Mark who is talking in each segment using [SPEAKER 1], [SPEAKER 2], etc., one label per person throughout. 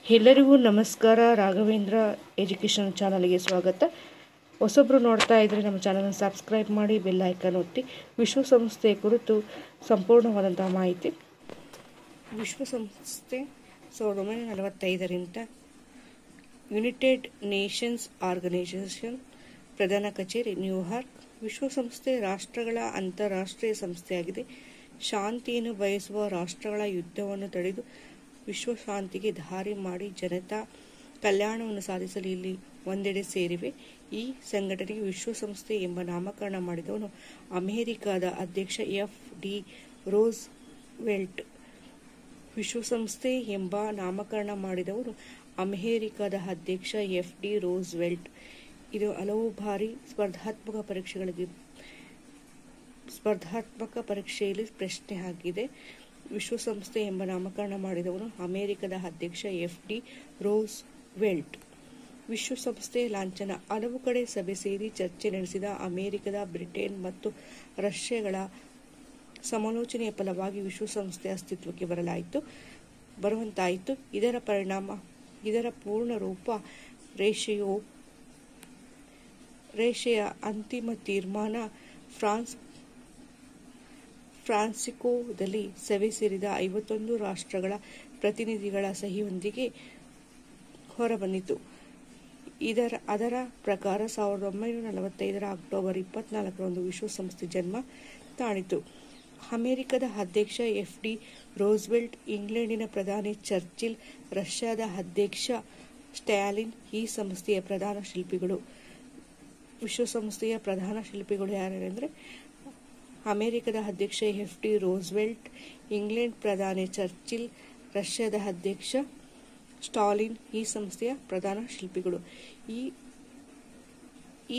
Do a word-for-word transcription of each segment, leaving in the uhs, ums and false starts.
[SPEAKER 1] ಎಲ್ಲರಿಗೂ ನಮಸ್ಕಾರ. ರಾಘವೇಂದ್ರ ಎಜುಕೇಷನ್ ಚಾನಲ್ಗೆ ಸ್ವಾಗತ. ಹೊಸೊಬ್ಬರು ನೋಡ್ತಾ ಇದ್ದರೆ ನಮ್ಮ ಚಾನಲನ್ನು ಸಬ್ಸ್ಕ್ರೈಬ್ ಮಾಡಿ, ಬೆಲ್ ಐಕಾನ್ ಒತ್ತಿ. ವಿಶ್ವಸಂಸ್ಥೆ ಕುರಿತು ಸಂಪೂರ್ಣವಾದಂಥ ಮಾಹಿತಿ. ವಿಶ್ವಸಂಸ್ಥೆ ಸಾವಿರದ ಒಂಬೈನೂರ ನಲವತ್ತೈದರಿಂದ ಯುನೈಟೆಡ್ ನೇಷನ್ಸ್ ಆರ್ಗನೈಸೇಷನ್ ಪ್ರಧಾನ ಕಚೇರಿ ನ್ಯೂಯಾರ್ಕ್. ವಿಶ್ವಸಂಸ್ಥೆ ರಾಷ್ಟ್ರಗಳ ಅಂತಾರಾಷ್ಟ್ರೀಯ ಸಂಸ್ಥೆಯಾಗಿದೆ. ಶಾಂತಿಯನ್ನು ಬಯಸುವ ರಾಷ್ಟ್ರಗಳ ಯುದ್ಧವನ್ನು ತಡೆದು ವಿಶ್ವಶಾಂತಿಗೆ ದಾರಿ ಮಾಡಿ ಜನತಾ ಕಲ್ಯಾಣವನ್ನು ಸಾಧಿಸಲು ಇಲ್ಲಿ ಒಂದೆಡೆ ಸೇರಿವೆ. ಈ ಸಂಘಟನೆಗೆ ವಿಶ್ವಸಂಸ್ಥೆ ಎಂಬ ನಾಮಕರಣ ಮಾಡಿದವನು ಅಮೆರಿಕದ ಅಧ್ಯಕ್ಷ ಎಫ್ ಡಿ ರೋಸ್ ವೆಲ್ಟ್. ವಿಶ್ವಸಂಸ್ಥೆ ಎಂಬ ನಾಮಕರಣ ಮಾಡಿದವನು ಅಮೆರಿಕದ ಅಧ್ಯಕ್ಷ ಎಫ್ ಡಿ ರೋಸ್ ವೆಲ್ಟ್. ಇದು ಹಲವು ಬಾರಿ ಸ್ಪರ್ಧಾತ್ಮಕ ಪರೀಕ್ಷೆಗಳಿಗೆ ಸ್ಪರ್ಧಾತ್ಮಕ ಪರೀಕ್ಷೆಯಲ್ಲಿ ಪ್ರಶ್ನೆ ಆಗಿದೆ. ವಿಶ್ವಸಂಸ್ಥೆ ಎಂಬ ನಾಮಕರಣ ಮಾಡಿದವನು ಅಮೆರಿಕದ ಅಧ್ಯಕ್ಷ ಎಫ್ ಡಿ ರೋಸ್ ವೆಲ್ಟ್. ವಿಶ್ವಸಂಸ್ಥೆ ಲಾಂಛನ. ಹಲವು ಕಡೆ ಸಭೆ ಸೇರಿ ಚರ್ಚೆ ನಡೆಸಿದ ಅಮೆರಿಕದ, ಬ್ರಿಟನ್ ಮತ್ತು ರಷ್ಯಾಗಳ ಸಮಾಲೋಚನೆಯ ಫಲವಾಗಿ ವಿಶ್ವಸಂಸ್ಥೆ ಅಸ್ತಿತ್ವಕ್ಕೆ ಬರಲಾಯಿತು ಬರುವಂತಾಯಿತು. ಇದರ ಪರಿಣಾಮ ಇದರ ಪೂರ್ಣ ರೂಪ ರೇಷೆಯು ರೇಷೆಯ ಅಂತಿಮ ತೀರ್ಮಾನ ಫ್ರಾನ್ಸ್ ಫ್ರಾನ್ಸಿಸ್ಕೋದಲ್ಲಿ ಸಭೆ ಸೇರಿದ ಐವತ್ತೊಂದು ರಾಷ್ಟ್ರಗಳ ಪ್ರತಿನಿಧಿಗಳ ಸಹಿಯೊಂದಿಗೆ ಹೊರಬಂದಿತು. ಇದರ ಅದರ ಪ್ರಕಾರ ಸಾವಿರದ ಒಂಬೈನೂರ ನಲವತ್ತೈದರ ಅಕ್ಟೋಬರ್ ಇಪ್ಪತ್ನಾಲ್ಕರಂದು ವಿಶ್ವಸಂಸ್ಥೆ ಜನ್ಮ ತಾಳಿತು. ಅಮೆರಿಕದ ಅಧ್ಯಕ್ಷ ಎಫ್ ಡಿ ರೋಸ್ವೆಲ್ಟ್, ಇಂಗ್ಲೆಂಡಿನ ಪ್ರಧಾನಿ ಚರ್ಚಿಲ್, ರಷ್ಯಾದ ಅಧ್ಯಕ್ಷ ಸ್ಟಾಲಿನ್ ಈ ಸಂಸ್ಥೆಯ ಪ್ರಧಾನ ಶಿಲ್ಪಿಗಳು. ವಿಶ್ವಸಂಸ್ಥೆಯ ಪ್ರಧಾನ ಶಿಲ್ಪಿಗಳು ಯಾರೆಂದರೆ ಅಮೆರಿಕದ ಅಧ್ಯಕ್ಷ ಎಫ್ ಡಿ ರೋಸ್ವೆಲ್ಟ್, ಇಂಗ್ಲೆಂಡ್ ಪ್ರಧಾನಿ ಚರ್ಚಿಲ್, ರಷ್ಯಾದ ಅಧ್ಯಕ್ಷ ಸ್ಟಾಲಿನ್ ಈ ಸಂಸ್ಥೆಯ ಪ್ರಧಾನ ಶಿಲ್ಪಿಗಳು. ಈ ಈ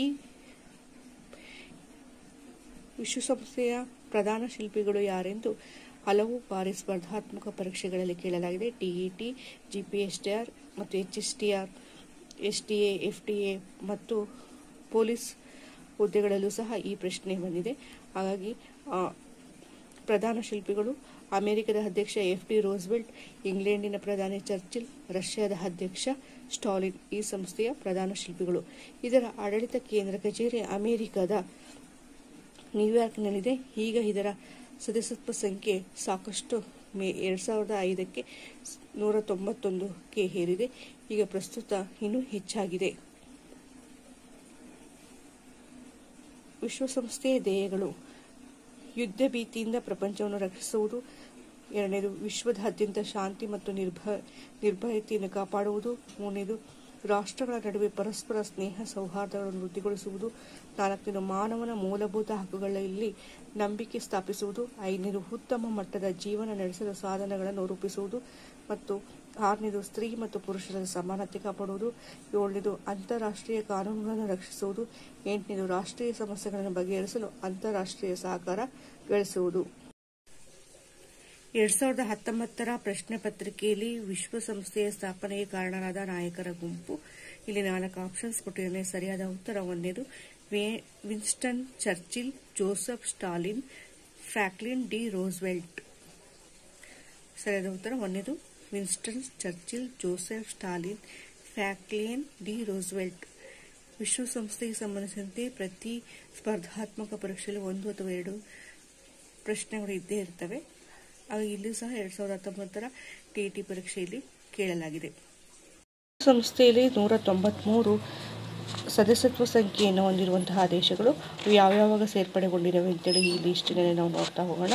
[SPEAKER 1] ವಿಶ್ವಸಂಸ್ಥೆಯ ಪ್ರಧಾನ ಶಿಲ್ಪಿಗಳು ಯಾರೆಂದು ಹಲವು ಬಾರಿ ಸ್ಪರ್ಧಾತ್ಮಕ ಪರೀಕ್ಷೆಗಳಲ್ಲಿ ಕೇಳಲಾಗಿದೆ. ಟಿಇಟಿ, ಜಿಪಿಎಸ್ಟಿಆರ್ ಮತ್ತು H S T R, S T A, F T A ಮತ್ತು ಪೊಲೀಸ್ ಹುದ್ದೆಗಳಲ್ಲೂ ಸಹ ಈ ಪ್ರಶ್ನೆ ಬಂದಿದೆ. ಹಾಗಾಗಿ ಪ್ರಧಾನ ಶಿಲ್ಪಿಗಳು ಅಮೆರಿಕದ ಅಧ್ಯಕ್ಷ ಎಫ್ ಡಿ ರೋಸ್ವೆಲ್ಟ್, ಇಂಗ್ಲೆಂಡಿನ ಪ್ರಧಾನಿ ಚರ್ಚಿಲ್, ರಷ್ಯಾದ ಅಧ್ಯಕ್ಷ ಸ್ಟಾಲಿನ್ ಈ ಸಂಸ್ಥೆಯ ಪ್ರಧಾನ ಶಿಲ್ಪಿಗಳು. ಇದರ ಆಡಳಿತ ಕೇಂದ್ರ ಕಚೇರಿ ಅಮೆರಿಕದ ನ್ಯೂಯಾರ್ಕ್ನಲ್ಲಿದೆ. ಈಗ ಇದರ ಸದಸ್ಯತ್ವ ಸಂಖ್ಯೆ ಸಾಕಷ್ಟು ಮೇ ಎರಡ್ ಸಾವಿರದ ಐದಕ್ಕೆ ನೂರ ತೊಂಬತ್ತೊಂದಕ್ಕೆ ಏರಿದೆ. ಈಗ ಪ್ರಸ್ತುತ ಇನ್ನೂ ಹೆಚ್ಚಾಗಿದೆ. ವಿಶ್ವಸಂಸ್ಥೆಯ ಧ್ಯೇಯಗಳು: ಯುದ್ಧ ಭೀತಿಯಿಂದ ಪ್ರಪಂಚವನ್ನು ರಕ್ಷಿಸುವುದು. ಎರಡನೇದು, ವಿಶ್ವದಾದ್ಯಂತ ಶಾಂತಿ ಮತ್ತು ನಿರ್ಭ ನಿರ್ಭಯತೆಯನ್ನು ಕಾಪಾಡುವುದು. ಮೂರನೇದು, ರಾಷ್ಟ್ರಗಳ ನಡುವೆ ಪರಸ್ಪರ ಸ್ನೇಹ ಸೌಹಾರ್ದಗಳನ್ನು ವೃದ್ಧಿಗೊಳಿಸುವುದು. ನಾಲ್ಕನೇದು, ಮಾನವನ ಮೂಲಭೂತ ಹಕ್ಕುಗಳಲ್ಲಿ ನಂಬಿಕೆ ಸ್ಥಾಪಿಸುವುದು. ಐದನೇದು, ಉತ್ತಮ ಮಟ್ಟದ ಜೀವನ ನಡೆಸಲು ಸಾಧನಗಳನ್ನು ರೂಪಿಸುವುದು. ಮತ್ತು ಆರನೇದು, ಸ್ತ್ರೀ ಮತ್ತು ಪುರುಷರ ಸಮಾನತೆ ಕಾಪಾಡುವುದು. ಏಳನೇದು, ಅಂತಾರಾಷ್ಟ್ರೀಯ ಕಾನೂನುಗಳನ್ನು ರಕ್ಷಿಸುವುದು. ಎಂಟನೇದು, ರಾಷ್ಟ್ರೀಯ ಸಮಸ್ಯೆಗಳನ್ನು ಬಗೆಹರಿಸಲು ಅಂತಾರಾಷ್ಟ್ರೀಯ ಸಹಕಾರ ಗಳಿಸುವುದು. ಎರಡ್ ಸಾವಿರದ ಹತ್ತೊಂಬತ್ತರ ಪ್ರಶ್ನೆ ಪತ್ರಿಕೆಯಲ್ಲಿ ವಿಶ್ವಸಂಸ್ಥೆಯ ಸ್ಥಾಪನೆಗೆ ಕಾರಣರಾದ ನಾಯಕರ ಗುಂಪು. ಇಲ್ಲಿ ನಾಲ್ಕು ಆಪ್ಷನ್ಸ್ ಕೊಟ್ಟಿದ್ದೇನೆ. ಸರಿಯಾದ ಉತ್ತರ ಒಂದನೇದು Winston Churchill, Joseph Stalin, Franklin D Roosevelt. ಸರಿಯಾದ ಉತ್ತರ ಒಂದನೇದು Winston Churchill, Joseph Stalin, Franklin D Roosevelt. ವಿಶ್ವಸಂಸ್ಥೆಗೆ ಸಂಬಂಧಿಸಿದಂತೆ ಪ್ರತಿ ಸ್ಪರ್ಧಾತ್ಮಕ ಪರೀಕ್ಷೆಯಲ್ಲಿ ಒಂದು ಅಥವಾ ಎರಡು ಪ್ರಶ್ನೆಗಳು ಇದ್ದೇ ಇರ್ತವೆ. ಹಾಗಾಗಿ ಇಲ್ಲಿ ಸಹ ಎರಡ್ ಸಾವಿರದ ಹತ್ತೊಂಬತ್ತರ ಟಿಇಟಿ ಪರೀಕ್ಷೆಯಲ್ಲಿ ಕೇಳಲಾಗಿದೆ. ಸಂಸ್ಥೆಯಲ್ಲಿ ನೂರ ತೊಂಬತ್ಮೂರು ಸದಸ್ಯತ್ವ ಸಂಖ್ಯೆಯನ್ನು ಹೊಂದಿರುವಂತಹ ದೇಶಗಳು ಯಾವ್ಯಾವಾಗ ಸೇರ್ಪಡೆಗೊಂಡಿದ್ದಾವೆ ಅಂತೇಳಿ ಈ ಲಿಸ್ಟಿನಲ್ಲಿ ನಾವು ನೋಡ್ತಾ ಹೋಗೋಣ.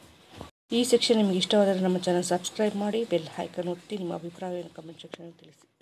[SPEAKER 1] ಈ ಸೆಕ್ಷನ್ ನಿಮಗೆ ಇಷ್ಟವಾದರೆ ನಮ್ಮ ಚಾನಲ್ ಸಬ್ಸ್ಕ್ರೈಬ್ ಮಾಡಿ, ಬೆಲ್ ಐಕಾನ್ ಒತ್ತಿ. ನಿಮ್ಮ ಅಭಿಪ್ರಾಯವನ್ನು ಕಮೆಂಟ್ ಸೆಕ್ಷನ್ ತಿಳಿಸಿ.